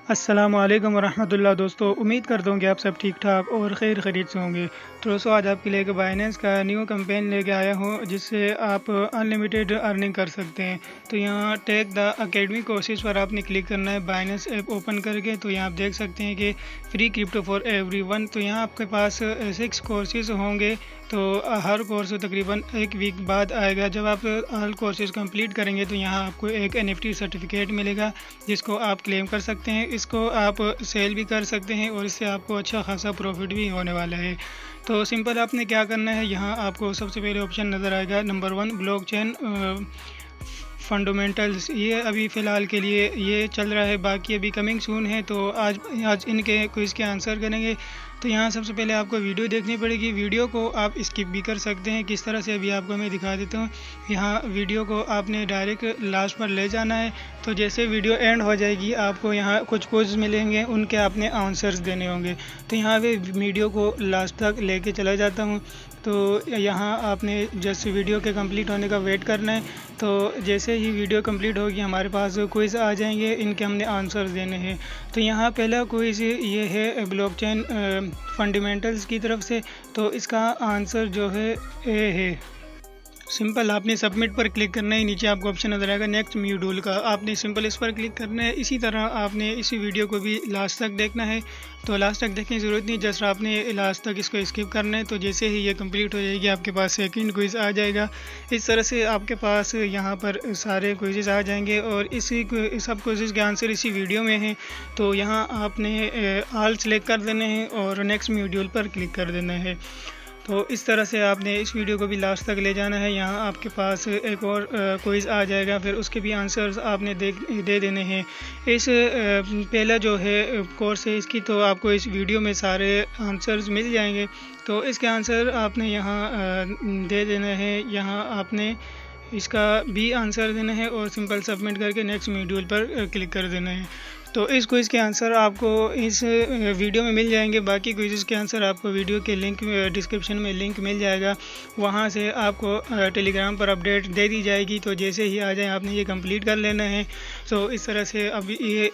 अस्सलामुअलैकुम वरहमतुल्लाह। दोस्तों, उम्मीद करता हूँ कि आप सब ठीक ठाक और खैर खैरियत से होंगे। तो दोस्तों, आज आपके लिए बाइनेंस का न्यू कैंपेन लेके आया हूँ जिससे आप अनलिमिटेड अर्निंग कर सकते हैं। तो यहाँ टेक द अकेडमी कोर्सेज पर आपने क्लिक करना है बाइनेंस ऐप ओपन करके। तो यहाँ आप देख सकते हैं कि फ्री क्रिप्टो फॉर एवरीवन। तो यहाँ आपके पास 6 कोर्सेज होंगे। तो हर कोर्स तकरीबन एक वीक बाद आएगा। जब आप हर कोर्सेज कंप्लीट करेंगे तो यहाँ आपको एक NFT सर्टिफिकेट मिलेगा जिसको आप क्लेम कर सकते हैं। इसको आप सेल भी कर सकते हैं और इससे आपको अच्छा खासा प्रॉफिट भी होने वाला है। तो सिंपल आपने क्या करना है, यहाँ आपको सबसे पहले ऑप्शन नज़र आएगा नंबर 1 ब्लॉकचेन फंडामेंटल्स। ये अभी फ़िलहाल के लिए ये चल रहा है, बाकी अभी कमिंग सून है। तो आज इनके क्विज़ के आंसर करेंगे। तो यहाँ सबसे पहले आपको वीडियो देखनी पड़ेगी। वीडियो को आप स्किप भी कर सकते हैं, किस तरह से अभी आपको मैं दिखा देता हूँ। यहाँ वीडियो को आपने डायरेक्ट लास्ट पर ले जाना है। तो जैसे वीडियो एंड हो जाएगी आपको यहाँ कुछ क्विज़ मिलेंगे, उनके आपने आंसर्स देने होंगे। तो यहाँ पे वीडियो को लास्ट तक लेके चला जाता हूँ। तो यहाँ आपने जस्ट वीडियो के कंप्लीट होने का वेट करना है। तो जैसे ही वीडियो कंप्लीट होगी हमारे पास क्विज़ आ जाएंगे, इनके हमने आंसर देने हैं। तो यहाँ पहला क्विज़ ये है ब्लॉकचेन फंडामेंटल्स की तरफ से। तो इसका आंसर जो है ए है। सिंपल आपने सबमिट पर क्लिक करना है। नीचे आपको ऑप्शन नजर आएगा नेक्स्ट मॉड्यूल का, आपने सिंपल इस पर क्लिक करना है। इसी तरह आपने इसी वीडियो को भी लास्ट तक देखना है। तो लास्ट तक देखने की ज़रूरत नहीं, जस्ट आपने लास्ट तक इसको स्किप करना है। तो जैसे ही ये कंप्लीट हो जाएगी आपके पास सेकंड क्विज़ आ जाएगा। इस तरह से आपके पास यहाँ पर सारे क्विज़ आ जाएंगे और इसी सब क्विज़ के आंसर इसी वीडियो में हैं। तो यहाँ आपने ऑल सेलेक्ट कर देने हैं और नेक्स्ट मॉड्यूल पर क्लिक कर देना है। तो इस तरह से आपने इस वीडियो को भी लास्ट तक ले जाना है। यहाँ आपके पास एक और क्विज़ आ जाएगा, फिर उसके भी आंसर्स आपने दे देने हैं। इस पहला जो है कोर्स है इसकी, तो आपको इस वीडियो में सारे आंसर्स मिल जाएंगे। तो इसके आंसर आपने यहाँ दे देना है। यहाँ आपने इसका भी आंसर देना है और सिंपल सबमिट करके नेक्स्ट मॉड्यूल पर क्लिक कर देना है। तो इस क्विज़ के आंसर आपको इस वीडियो में मिल जाएंगे। बाकी क्विज़ के आंसर आपको वीडियो के लिंक डिस्क्रिप्शन में लिंक मिल जाएगा, वहां से आपको टेलीग्राम पर अपडेट दे दी जाएगी। तो जैसे ही आ जाए आपने ये कंप्लीट कर लेना है। तो इस तरह से अब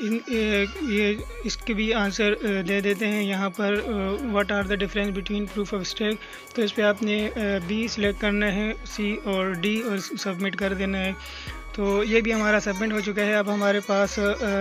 ये इसके भी आंसर दे देते हैं। यहाँ पर what are the difference between proof of stake. तो इस पर आपने बी सिलेक्ट करना है, सी और डी, और सबमिट कर देना है। तो ये भी हमारा सबमिट हो चुका है। अब हमारे पास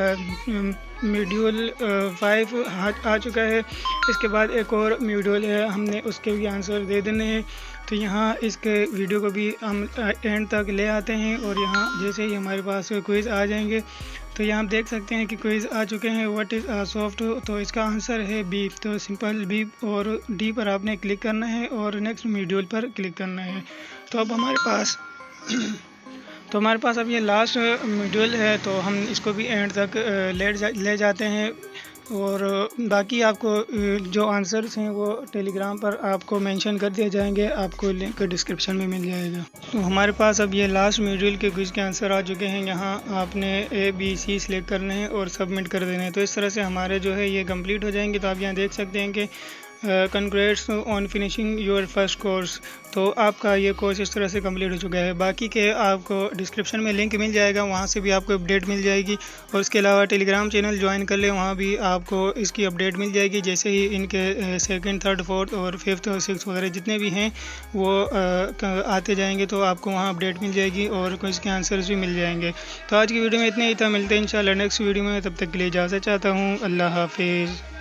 मॉड्यूल 5 आ चुका है। इसके बाद एक और मॉड्यूल है, हमने उसके भी आंसर दे देने हैं। तो यहाँ इसके वीडियो को भी हम एंड तक ले आते हैं और यहाँ जैसे ही हमारे पास क्विज़ आ जाएंगे तो यहाँ आप देख सकते हैं कि क्विज़ आ चुके हैं। What is soft. तो इसका आंसर है बी। तो सिंपल बी और डी पर आपने क्लिक करना है और नेक्स्ट मॉड्यूल पर क्लिक करना है। तो अब हमारे पास अब ये लास्ट मॉड्यूल है। तो हम इसको भी एंड तक ले जाते हैं और बाकी आपको जो आंसर्स हैं वो टेलीग्राम पर आपको मेंशन कर दिए जाएंगे, आपको लिंक डिस्क्रिप्शन में मिल जाएगा। तो हमारे पास अब ये लास्ट मॉड्यूल के क्विज़ के आंसर आ चुके हैं। यहाँ आपने ABC सिलेक्ट करना है और सबमिट कर देना है। तो इस तरह से हमारे जो है ये कंप्लीट हो जाएंगे। तो आप यहाँ देख सकते हैं कि congrats on finishing your first course. तो आपका ये कोर्स इस तरह से कंप्लीट हो चुका है। बाकी के आपको डिस्क्रिप्शन में लिंक मिल जाएगा, वहाँ से भी आपको अपडेट मिल जाएगी। और उसके अलावा टेलीग्राम चैनल ज्वाइन कर ले, वहाँ भी आपको इसकी अपडेट मिल जाएगी। जैसे ही इनके सेकंड, थर्ड, फोर्थ और फिफ्थ और सिक्स्थ वगैरह जितने भी हैं वो आते जाएंगे तो आपको वहाँ अपडेट मिल जाएगी और कुछ के आंसर्स भी मिल जाएंगे। तो आज की वीडियो में इतना ही था, मिलते हैं इंशाल्लाह नेक्स्ट वीडियो में। तब तक के लिए इजाज़त चाहता हूँ। अल्लाह हाफिज़।